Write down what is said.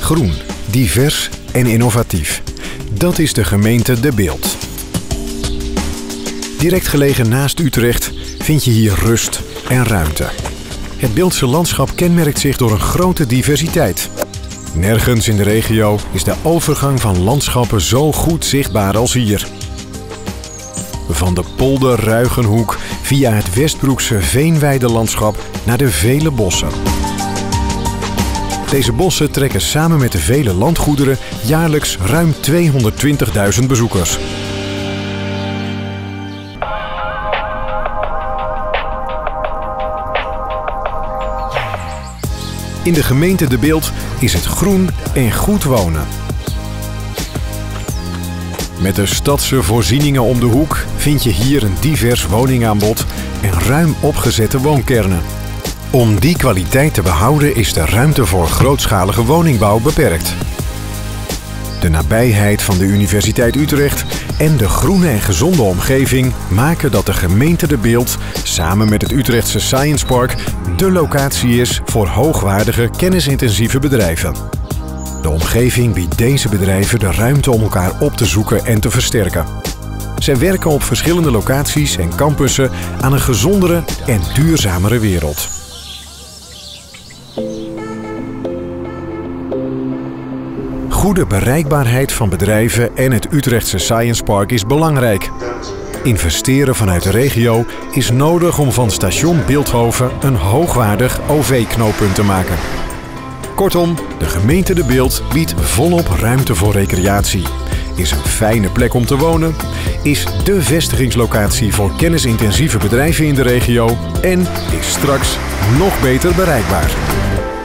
Groen, divers en innovatief. Dat is de gemeente De Bilt. Direct gelegen naast Utrecht vind je hier rust en ruimte. Het Biltse landschap kenmerkt zich door een grote diversiteit. Nergens in de regio is de overgang van landschappen zo goed zichtbaar als hier. Van de polder Ruigenhoek via het Westbroekse veenweidelandschap naar de vele bossen. Deze bossen trekken samen met de vele landgoederen jaarlijks ruim 220.000 bezoekers. In de gemeente De Bilt is het groen en goed wonen. Met de stadse voorzieningen om de hoek vind je hier een divers woningaanbod en ruim opgezette woonkernen. Om die kwaliteit te behouden is de ruimte voor grootschalige woningbouw beperkt. De nabijheid van de Universiteit Utrecht en de groene en gezonde omgeving maken dat de gemeente De Bilt samen met het Utrechtse Science Park de locatie is voor hoogwaardige kennisintensieve bedrijven. De omgeving biedt deze bedrijven de ruimte om elkaar op te zoeken en te versterken. Zij werken op verschillende locaties en campussen aan een gezondere en duurzamere wereld. Goede bereikbaarheid van bedrijven en het Utrechtse Science Park is belangrijk. Investeren vanuit de regio is nodig om van station Bilthoven een hoogwaardig OV-knooppunt te maken. Kortom, de gemeente De Bilt biedt volop ruimte voor recreatie, is een fijne plek om te wonen, is dé vestigingslocatie voor kennisintensieve bedrijven in de regio en is straks nog beter bereikbaar.